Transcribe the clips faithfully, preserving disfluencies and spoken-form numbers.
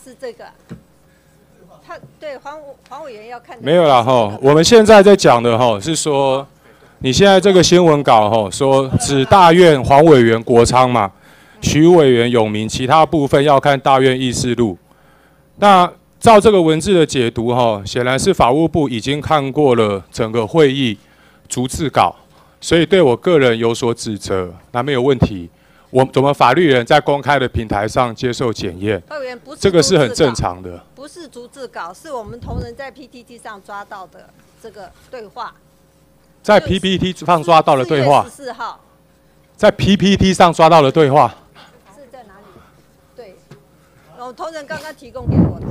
是这个。他对黄黄委员要看。 没有啦哈，我们现在在讲的哈是说，你现在这个新闻稿哈说指大院黄委员国昌嘛，徐委员永明，其他部分要看大院议事录。那照这个文字的解读哈，显然是法务部已经看过了整个会议逐字稿，所以对我个人有所指责，那没有问题。我我们法律人在公开的平台上接受检验，这个是很正常的。 不是逐字稿，是我们同仁在 P T T 上抓到的这个对话。 在 P P T 上抓到的对话。 十四号。 在 P P T 上抓到的对话。 是在哪里？对，我同仁刚刚提供给我的。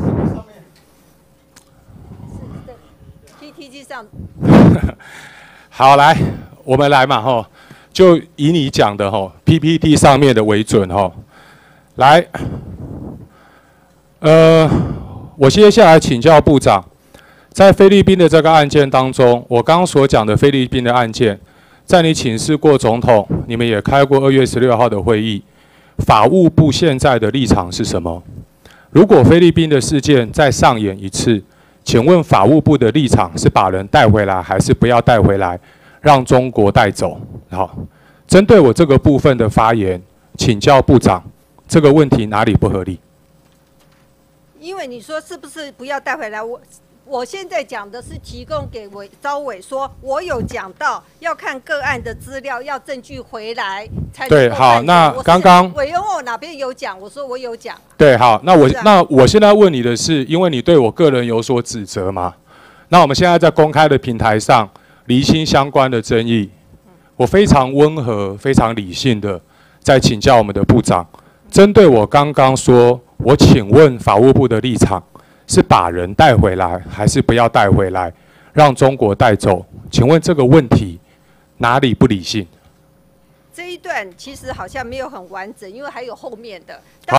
是在 P T T 上。 好，来，我们来嘛吼。就以你讲的吼 P P T 上面的为准吼，来，呃，我接下来请教部长，在菲律宾的这个案件当中，我刚刚所讲的菲律宾的案件，在你请示过总统，你们也开过二月十六号的会议，法务部现在的立场是什么？如果菲律宾的事件再上演一次，请问法务部的立场是把人带回来，还是不要带回来？让中国带走。好，针对我这个部分的发言，请教部长，这个问题哪里不合理？ 因为你说是不是不要带回来？我我现在讲的是提供给委招委说，我有讲到要看个案的资料，要证据回来才能够对，好，那刚刚委员问我哪边有讲，我说我有讲。 对，好，那我、啊、那我现在问你的是，因为你对我个人有所指责嘛？那我们现在在公开的平台上。厘清相关的争议，我非常温和、非常理性的在请教我们的部长，针对我刚刚说，我请问法务部的立场是把人带回来，还是不要带回来，让中国带走？请问这个问题哪里不理性？ 这一段其实好像没有很完整，因为还有后面的。